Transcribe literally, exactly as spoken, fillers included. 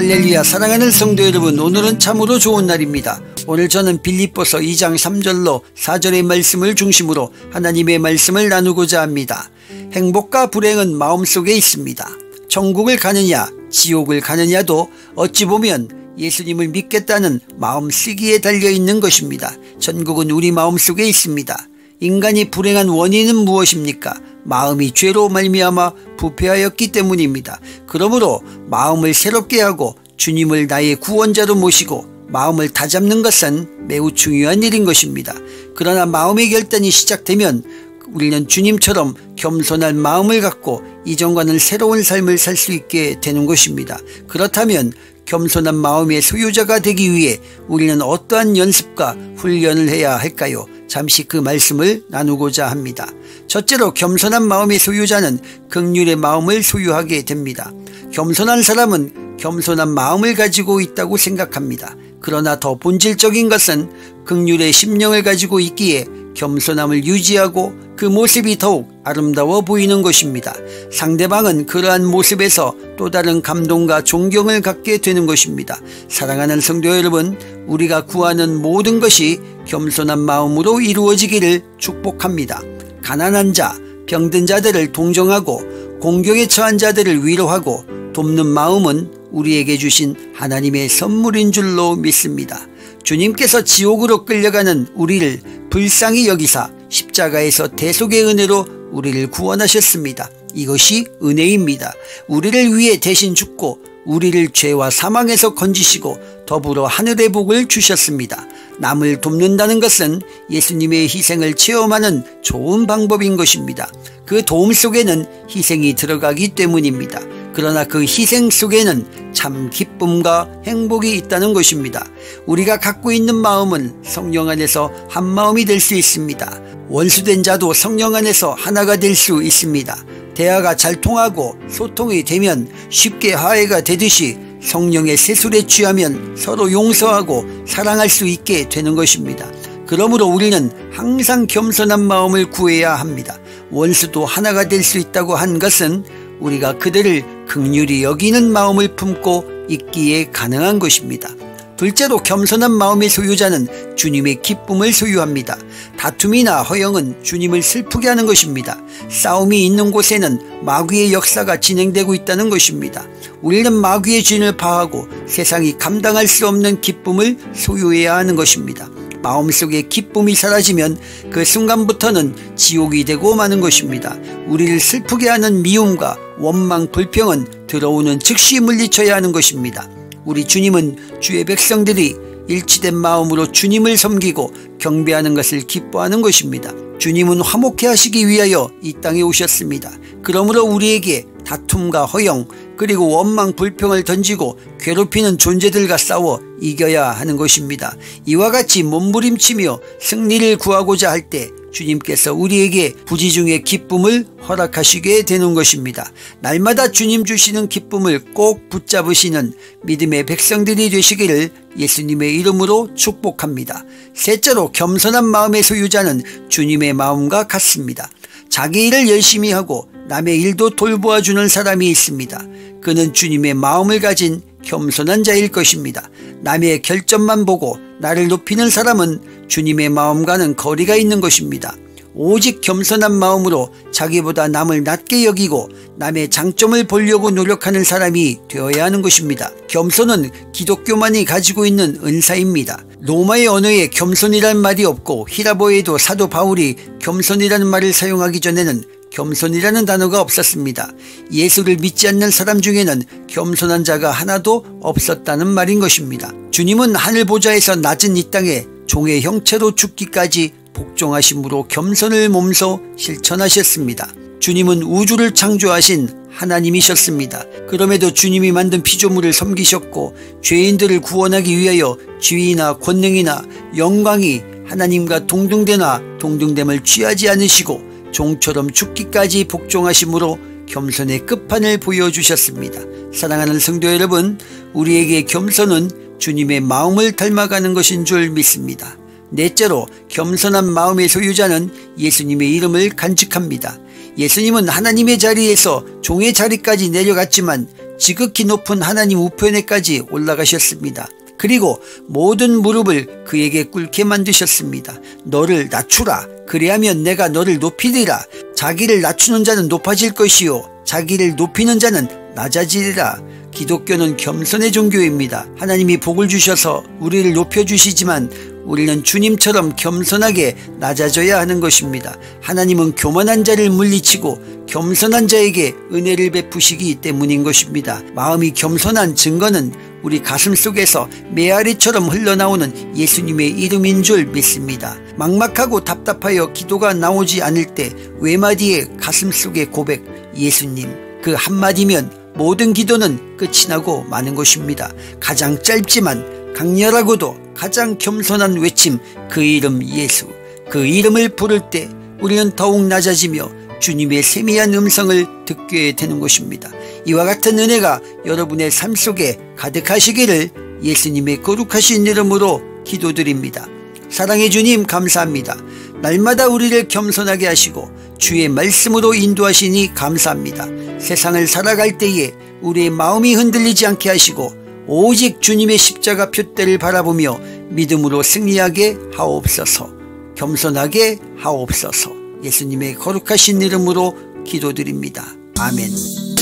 할렐루야. 사랑하는 성도 여러분, 오늘은 참으로 좋은 날입니다. 오늘 저는 빌립보서 이 장 삼 절로 사 절의 말씀을 중심으로 하나님의 말씀을 나누고자 합니다. 행복과 불행은 마음속에 있습니다. 천국을 가느냐 지옥을 가느냐도 어찌 보면 예수님을 믿겠다는 마음쓰기에 달려있는 것입니다. 천국은 우리 마음속에 있습니다. 인간이 불행한 원인은 무엇입니까? 마음이 죄로 말미암아 부패하였기 때문입니다. 그러므로 마음을 새롭게 하고 주님을 나의 구원자로 모시고 마음을 다잡는 것은 매우 중요한 일인 것입니다. 그러나 마음의 결단이 시작되면 우리는 주님처럼 겸손한 마음을 갖고 이전과는 새로운 삶을 살 수 있게 되는 것입니다. 그렇다면 겸손한 마음의 소유자가 되기 위해 우리는 어떠한 연습과 훈련을 해야 할까요? 잠시 그 말씀을 나누고자 합니다. 첫째로 겸손한 마음의 소유자는 긍휼의 마음을 소유하게 됩니다. 겸손한 사람은 겸손한 마음을 가지고 있다고 생각합니다. 그러나 더 본질적인 것은 긍휼의 심령을 가지고 있기에 겸손함을 유지하고 그 모습이 더욱 아름다워 보이는 것입니다. 상대방은 그러한 모습에서 또 다른 감동과 존경을 갖게 되는 것입니다. 사랑하는 성도 여러분, 우리가 구하는 모든 것이 겸손한 마음으로 이루어지기를 축복합니다. 가난한 자, 병든 자들을 동정하고 공경에 처한 자들을 위로하고 돕는 마음은 우리에게 주신 하나님의 선물인 줄로 믿습니다. 주님께서 지옥으로 끌려가는 우리를 불쌍히 여기사 십자가에서 대속의 은혜로 우리를 구원하셨습니다. 이것이 은혜입니다. 우리를 위해 대신 죽고 우리를 죄와 사망에서 건지시고 더불어 하늘의 복을 주셨습니다. 남을 돕는다는 것은 예수님의 희생을 체험하는 좋은 방법인 것입니다. 그 도움 속에는 희생이 들어가기 때문입니다. 그러나 그 희생 속에는 참 기쁨과 행복이 있다는 것입니다. 우리가 갖고 있는 마음은 성령 안에서 한 마음이 될 수 있습니다. 원수된 자도 성령 안에서 하나가 될 수 있습니다. 대화가 잘 통하고 소통이 되면 쉽게 화해가 되듯이 성령의 세술에 취하면 서로 용서하고 사랑할 수 있게 되는 것입니다. 그러므로 우리는 항상 겸손한 마음을 구해야 합니다. 원수도 하나가 될 수 있다고 한 것은 우리가 그들을 긍휼히 여기는 마음을 품고 있기에 가능한 것입니다. 둘째로 겸손한 마음의 소유자는 주님의 기쁨을 소유합니다. 다툼이나 허영은 주님을 슬프게 하는 것입니다. 싸움이 있는 곳에는 마귀의 역사가 진행되고 있다는 것입니다. 우리는 마귀의 진을 파하고 세상이 감당할 수 없는 기쁨을 소유해야 하는 것입니다. 마음속에 기쁨이 사라지면 그 순간부터는 지옥이 되고 마는 것입니다. 우리를 슬프게 하는 미움과 원망, 불평은 들어오는 즉시 물리쳐야 하는 것입니다. 우리 주님은 주의 백성들이 일치된 마음으로 주님을 섬기고 경배하는 것을 기뻐하는 것입니다. 주님은 화목해 하시기 위하여 이 땅에 오셨습니다. 그러므로 우리에게 다툼과 허영 그리고 원망 불평을 던지고 괴롭히는 존재들과 싸워 이겨야 하는 것입니다. 이와 같이 몸부림치며 승리를 구하고자 할 때 주님께서 우리에게 부지중의 기쁨을 허락하시게 되는 것입니다. 날마다 주님 주시는 기쁨을 꼭 붙잡으시는 믿음의 백성들이 되시기를 예수님의 이름으로 축복합니다. 셋째로 겸손한 마음의 소유자는 주님의 마음과 같습니다. 자기 일을 열심히 하고 남의 일도 돌보아주는 사람이 있습니다. 그는 주님의 마음을 가진 겸손한 자일 것입니다. 남의 결점만 보고 나를 높이는 사람은 주님의 마음과는 거리가 있는 것입니다. 오직 겸손한 마음으로 자기보다 남을 낮게 여기고 남의 장점을 보려고 노력하는 사람이 되어야 하는 것입니다. 겸손은 기독교만이 가지고 있는 은사입니다. 로마의 언어에 겸손이란 말이 없고 히라보에도 사도 바울이 겸손이라는 말을 사용하기 전에는 겸손이라는 단어가 없었습니다. 예수를 믿지 않는 사람 중에는 겸손한 자가 하나도 없었다는 말인 것입니다. 주님은 하늘 보좌에서 낮은 이 땅에 종의 형체로 죽기까지 복종하심으로 겸손을 몸소 실천하셨습니다. 주님은 우주를 창조하신 하나님이셨습니다. 그럼에도 주님이 만든 피조물을 섬기셨고 죄인들을 구원하기 위하여 지위나 권능이나 영광이 하나님과 동등되나 동등됨을 취하지 않으시고 종처럼 죽기까지 복종하심으로 겸손의 끝판을 보여주셨습니다. 사랑하는 성도 여러분, 우리에게 겸손은 주님의 마음을 닮아가는 것인 줄 믿습니다. 넷째로 겸손한 마음의 소유자는 예수님의 이름을 간직합니다. 예수님은 하나님의 자리에서 종의 자리까지 내려갔지만 지극히 높은 하나님 우편에까지 올라가셨습니다. 그리고 모든 무릎을 그에게 꿇게 만드셨습니다. 너를 낮추라. 그리하면 내가 너를 높이리라. 자기를 낮추는 자는 높아질 것이요 자기를 높이는 자는 낮아지리라. 기독교는 겸손의 종교입니다. 하나님이 복을 주셔서 우리를 높여주시지만 우리는 주님처럼 겸손하게 낮아져야 하는 것입니다. 하나님은 교만한 자를 물리치고 겸손한 자에게 은혜를 베푸시기 때문인 것입니다. 마음이 겸손한 증거는 우리 가슴 속에서 메아리처럼 흘러나오는 예수님의 이름인 줄 믿습니다. 막막하고 답답하여 기도가 나오지 않을 때 외마디의 가슴 속의 고백, 예수님, 그 한마디면 모든 기도는 끝이 나고 마는 것입니다. 가장 짧지만 강렬하고도 가장 겸손한 외침, 그 이름 예수. 그 이름을 부를 때 우리는 더욱 낮아지며 주님의 세미한 음성을 듣게 되는 것입니다. 이와 같은 은혜가 여러분의 삶 속에 가득하시기를 예수님의 거룩하신 이름으로 기도드립니다. 사랑의 주님 감사합니다. 날마다 우리를 겸손하게 하시고 주의 말씀으로 인도하시니 감사합니다. 세상을 살아갈 때에 우리의 마음이 흔들리지 않게 하시고 오직 주님의 십자가 표대를 바라보며 믿음으로 승리하게 하옵소서. 겸손하게 하옵소서. 예수님의 거룩하신 이름으로 기도드립니다. 아멘.